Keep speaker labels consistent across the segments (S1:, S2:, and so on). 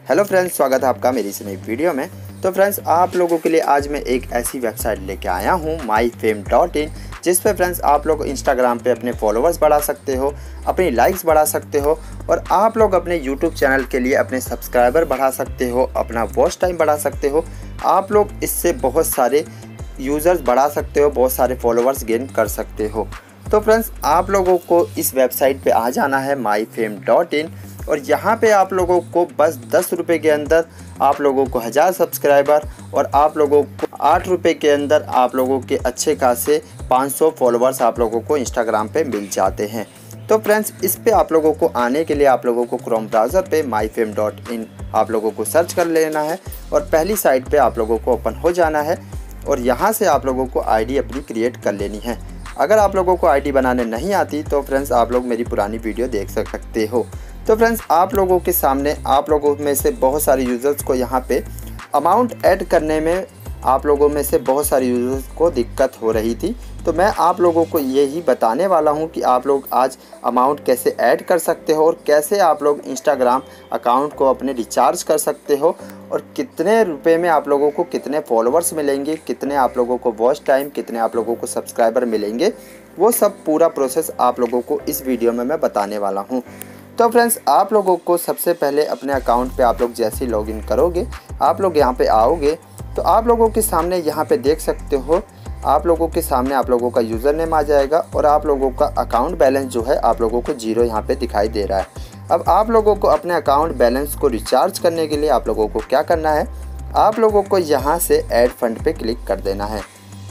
S1: Hello friends, स्वागत है आपका मेरी इस नई वीडियो में। तो फ्रेंड्स, आप लोगों के लिए आज मैं एक ऐसी वेबसाइट लेके आया हूँ myfame.in, जिस पे फ्रेंड्स आप लोग इंस्टाग्राम पे अपने फॉलोअर्स बढ़ा सकते हो, अपनी लाइक्स बढ़ा सकते हो और आप लोग अपने यूट्यूब चैनल के लिए अपने सब्सक्राइबर बढ़ा सकते हो, अपना वॉच टाइम बढ़ा सकते हो। आप लोग इससे बहुत सारे यूज़र्स बढ़ा सकते हो, बहुत सारे फॉलोअर्स गेन कर सकते हो। तो फ्रेंड्स, आप लोगों को इस वेबसाइट पे आ जाना है myfame.in और यहाँ पे आप लोगों को बस 10 रुपये के अंदर आप लोगों को 1000 सब्सक्राइबर और आप लोगों को 8 रुपये के अंदर आप लोगों के अच्छे खासे 500 फॉलोअर्स आप लोगों को इंस्टाग्राम पे मिल जाते हैं। तो फ्रेंड्स, इस पे आप लोगों को आने के लिए आप लोगों को क्रोम ब्राउज़र पे myfame.in आप लोगों को सर्च कर लेना है और पहली साइट पे आप लोगों को ओपन हो जाना है और यहाँ से आप लोगों को आईडी अपनी क्रिएट कर लेनी है। अगर आप लोगों को आईडी बनाने नहीं आती तो फ्रेंड्स आप लोग मेरी पुरानी वीडियो देख सकते हो। तो फ्रेंड्स, आप लोगों के सामने आप लोगों में से बहुत सारे यूज़र्स को यहाँ पे अमाउंट ऐड करने में आप लोगों में से बहुत सारे यूज़र्स को दिक्कत हो रही थी। तो मैं आप लोगों को यही बताने वाला हूँ कि आप लोग आज अमाउंट कैसे ऐड कर सकते हो और कैसे आप लोग इंस्टाग्राम अकाउंट को अपने रिचार्ज कर सकते हो और कितने रुपए में आप लोगों को कितने फॉलोअर्स मिलेंगे, कितने आप लोगों को वॉच टाइम, कितने आप लोगों को सब्सक्राइबर मिलेंगे। वो सब पूरा प्रोसेस आप लोगों को इस वीडियो में मैं बताने वाला हूँ। तो फ्रेंड्स, आप लोगों को सबसे पहले अपने अकाउंट पे आप लोग जैसे ही लॉगिन करोगे, आप लोग यहाँ पे आओगे तो आप लोगों के सामने यहाँ पे देख सकते हो, आप लोगों के सामने आप लोगों का यूज़र नेम आ जाएगा और आप लोगों का अकाउंट बैलेंस जो है आप लोगों को 0 यहाँ पे दिखाई दे रहा है। अब आप लोगों को अपने अकाउंट बैलेंस को रिचार्ज करने के लिए आप लोगों को क्या करना है, आप लोगों को यहाँ से ऐड फंड पे क्लिक कर देना है।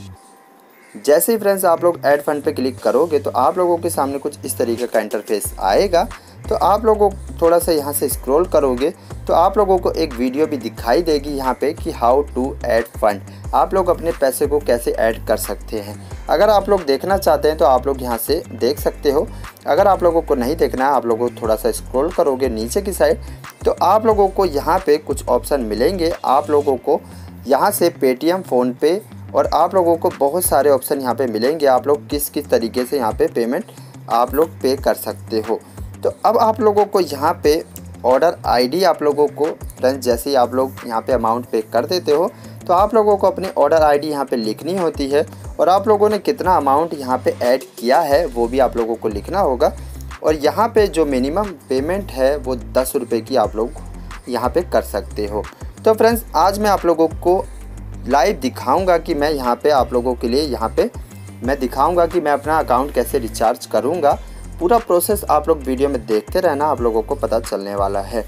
S1: जैसे ही फ्रेंड्स आप लोग ऐड फंड पे क्लिक करोगे तो आप लोगों के सामने कुछ इस तरीके का इंटरफेस आएगा। तो आप लोगों थोड़ा सा यहाँ से स्क्रॉल करोगे तो आप लोगों को एक वीडियो भी दिखाई देगी यहाँ पे कि हाउ टू ऐड फंड, आप लोग अपने पैसे को कैसे ऐड कर सकते हैं। अगर आप लोग देखना चाहते हैं तो आप लोग यहाँ से देख सकते हो। अगर आप लोगों को नहीं देखना है, आप लोगों को थोड़ा सा स्क्रॉल करोगे नीचे की साइड तो आप लोगों को यहाँ पे कुछ ऑप्शन मिलेंगे। आप लोगों को यहाँ से पेटीएम, फ़ोनपे और आप लोगों को बहुत सारे ऑप्शन यहाँ पे मिलेंगे। आप लोग किस किस तरीके से यहाँ पे पेमेंट आप लोग पे कर सकते हो। तो अब आप लोगों को यहाँ पे ऑर्डर आईडी आप लोगों को फ्रेंड्स जैसे ही आप लोग यहाँ पे अमाउंट पे कर देते हो तो आप लोगों को अपनी ऑर्डर आईडी यहाँ पे लिखनी होती है और आप लोगों ने कितना अमाउंट यहाँ पे ऐड किया है वो भी आप लोगों को लिखना होगा। और यहाँ पे जो मिनिमम पेमेंट है वो 10 रुपये की आप लोग यहाँ पे कर सकते हो। तो फ्रेंड्स, आज मैं आप लोगों को लाइव दिखाऊंगा कि मैं यहाँ पे आप लोगों के लिए यहाँ पे मैं दिखाऊंगा कि मैं अपना अकाउंट कैसे रिचार्ज करूँगा। पूरा प्रोसेस आप लोग वीडियो में देखते रहना, आप लोगों को पता चलने वाला है।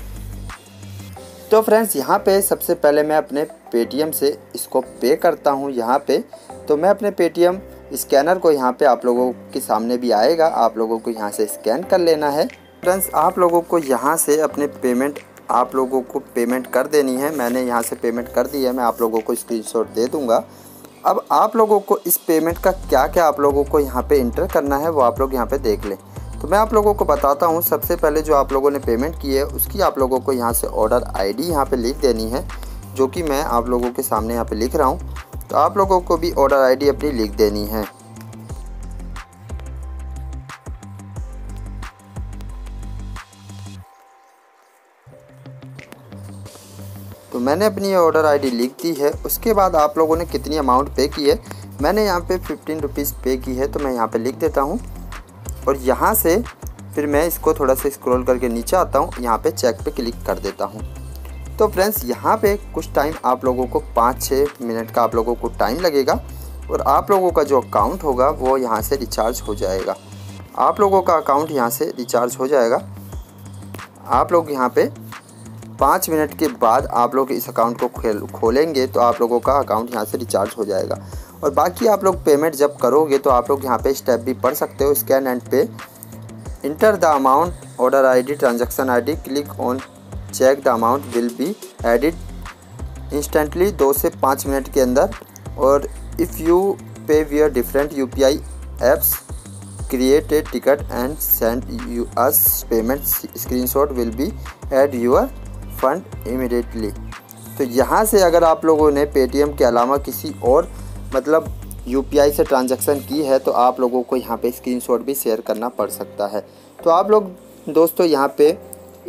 S1: तो फ्रेंड्स, यहाँ पे सबसे पहले मैं अपने पेटीएम से इसको पे करता हूँ। यहाँ पे तो मैं अपने पेटीएम स्कैनर को यहाँ पे आप लोगों के सामने भी आएगा, आप लोगों को यहाँ से स्कैन कर लेना है। फ्रेंड्स, आप लोगों को यहाँ से अपने पेमेंट आप लोगों को पेमेंट कर देनी है। मैंने यहाँ से पेमेंट कर दी है, मैं आप लोगों को स्क्रीनशॉट दे दूँगा। अब आप लोगों को इस पेमेंट का क्या क्या आप लोगों को यहाँ पे इंटर करना है वो आप लोग यहाँ पे देख लें। तो मैं आप लोगों को बताता हूँ। सबसे पहले जो आप लोगों ने पेमेंट की है उसकी आप लोगों को यहाँ से ऑर्डर आईडी यहाँ पे लिख देनी है, जो कि मैं आप लोगों के सामने यहाँ पे लिख रहा हूँ। तो आप लोगों को भी ऑर्डर आईडी अपनी लिख देनी है। तो मैंने अपनी ऑर्डर आईडी लिख दी है। उसके बाद आप लोगों ने कितनी अमाउंट पे की है, मैंने यहाँ पे 15 रुपीज़ पे की है, तो मैं यहाँ पे लिख देता हूँ। और यहाँ से फिर मैं इसको थोड़ा सा स्क्रॉल करके नीचे आता हूँ, यहाँ पे चेक पे क्लिक कर देता हूँ। तो फ्रेंड्स, यहाँ पे कुछ टाइम आप लोगों को 5-6 मिनट का आप लोगों को टाइम लगेगा और आप लोगों का जो अकाउंट होगा वो यहाँ से रिचार्ज हो जाएगा। आप लोगों का अकाउंट यहाँ से रिचार्ज हो जाएगा। आप लोग यहाँ पे 5 मिनट के बाद आप लोग इस अकाउंट को खोलेंगे तो आप लोगों का अकाउंट यहाँ से रिचार्ज हो जाएगा। और बाकी आप लोग पेमेंट जब करोगे तो आप लोग यहाँ पे स्टेप भी पढ़ सकते हो। Scan and pay, enter the amount, order ID, transaction ID, click on check the amount will be added instantly 2 से 5 मिनट के अंदर। और if you pay where different UPI apps, create a ticket and send you us payment screenshot will be add your fund immediately. तो यहाँ से अगर आप लोगों ने पेटीएम के अलावा किसी और मतलब UPI से ट्रांजैक्शन की है तो आप लोगों को यहाँ पे स्क्रीनशॉट भी शेयर करना पड़ सकता है। तो आप लोग दोस्तों यहाँ पे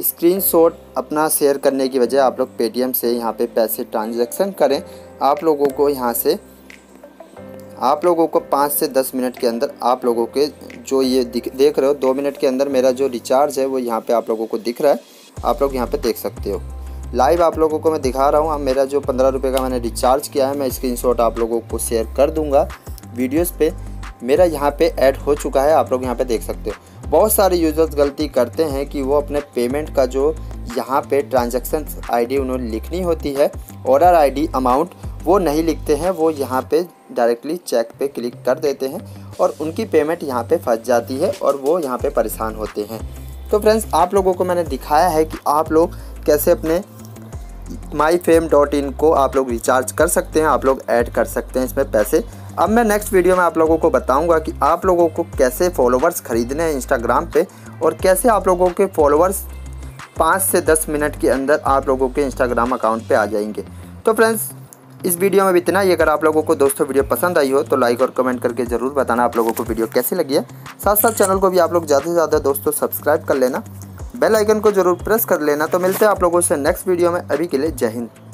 S1: स्क्रीनशॉट अपना शेयर करने की बजाय आप लोग पेटीएम से यहाँ पे पैसे ट्रांजैक्शन करें। आप लोगों को यहाँ से आप लोगों को 5 से 10 मिनट के अंदर आप लोगों के जो ये देख रहे हो 2 मिनट के अंदर मेरा जो रिचार्ज है वो यहाँ पे आप लोगों को दिख रहा है। आप लोग यहाँ पे देख सकते हो। लाइव आप लोगों को मैं दिखा रहा हूँ। अब मेरा जो 15 रुपये का मैंने रिचार्ज किया है, मैं स्क्रीनशॉट आप लोगों को शेयर कर दूँगा वीडियोज़ पे। मेरा यहाँ पे ऐड हो चुका है, आप लोग यहाँ पे देख सकते हो। बहुत सारे यूज़र्स गलती करते हैं कि वो अपने पेमेंट का जो यहाँ पे ट्रांजैक्शन आईडी उन्होंने लिखनी होती है, ऑर्डर आईडी, अमाउंट, वो नहीं लिखते हैं। वो यहाँ पे डायरेक्टली चेक पे क्लिक कर देते हैं और उनकी पेमेंट यहाँ पे फंस जाती है और वो यहाँ पे परेशान होते हैं। तो फ्रेंड्स, आप लोगों को मैंने दिखाया है कि आप लोग कैसे अपने myfame.in को आप लोग रिचार्ज कर सकते हैं, आप लोग ऐड कर सकते हैं इसमें पैसे। अब मैं नेक्स्ट वीडियो में आप लोगों को बताऊंगा कि आप लोगों को कैसे फॉलोवर्स ख़रीदने हैं इंस्टाग्राम पे और कैसे आप लोगों के फॉलोवर्स 5 से 10 मिनट के अंदर आप लोगों के इंस्टाग्राम अकाउंट पे आ जाएंगे। तो फ्रेंड्स, इस वीडियो में इतना ही। अगर आप लोगों को दोस्तों वीडियो पसंद आई हो तो लाइक और कमेंट करके ज़रूर बताना आप लोगों को वीडियो कैसी लगी है। साथ साथ चैनल को भी आप लोग ज़्यादा से ज़्यादा दोस्तों सब्सक्राइब कर लेना, बेल आइकन को ज़रूर प्रेस कर लेना। तो मिलते हैं आप लोगों से नेक्स्ट वीडियो में। अभी के लिए जय हिंद।